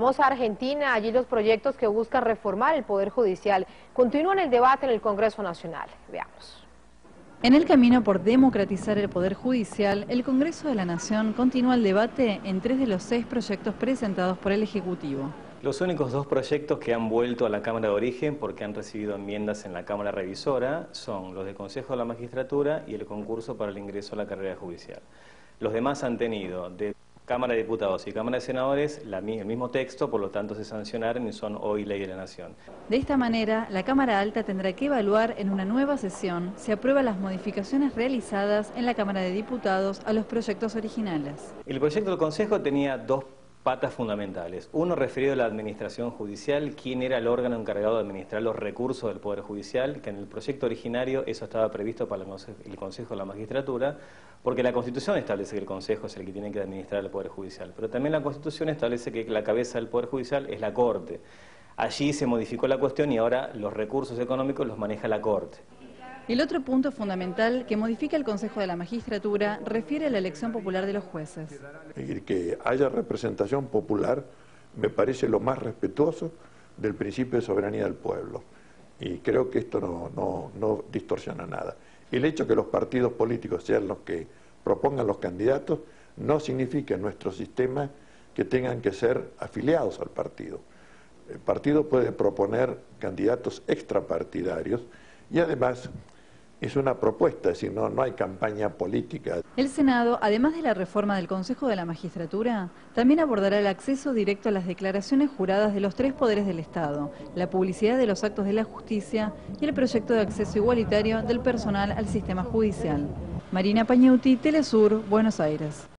Vamos a Argentina, allí los proyectos que buscan reformar el Poder Judicial continúan el debate en el Congreso Nacional. Veamos. En el camino por democratizar el Poder Judicial, el Congreso de la Nación continúa el debate en 3 de los 6 proyectos presentados por el Ejecutivo. Los únicos 2 proyectos que han vuelto a la Cámara de Origen porque han recibido enmiendas en la Cámara Revisora son los del Consejo de la Magistratura y el concurso para el ingreso a la carrera judicial. Los demás han tenido de Cámara de Diputados y Cámara de Senadores el mismo texto, por lo tanto se sancionaron y son hoy ley de la Nación. De esta manera, la Cámara Alta tendrá que evaluar en una nueva sesión si aprueba las modificaciones realizadas en la Cámara de Diputados a los proyectos originales. El proyecto del Consejo tenía 2 patas fundamentales. Uno referido a la administración judicial, quién era el órgano encargado de administrar los recursos del Poder Judicial, que en el proyecto originario eso estaba previsto para el Consejo de la Magistratura, porque la Constitución establece que el Consejo es el que tiene que administrar el Poder Judicial, pero también la Constitución establece que la cabeza del Poder Judicial es la Corte. Allí se modificó la cuestión y ahora los recursos económicos los maneja la Corte. El otro punto fundamental que modifica el Consejo de la Magistratura refiere a la elección popular de los jueces. Que haya representación popular me parece lo más respetuoso del principio de soberanía del pueblo. Y creo que esto no distorsiona nada. El hecho que los partidos políticos sean los que propongan los candidatos no significa en nuestro sistema que tengan que ser afiliados al partido. El partido puede proponer candidatos extrapartidarios y además es una propuesta, es decir, no hay campaña política. El Senado, además de la reforma del Consejo de la Magistratura, también abordará el acceso directo a las declaraciones juradas de los 3 poderes del Estado, la publicidad de los actos de la justicia y el proyecto de acceso igualitario del personal al sistema judicial. Marina Pañuti, Telesur, Buenos Aires.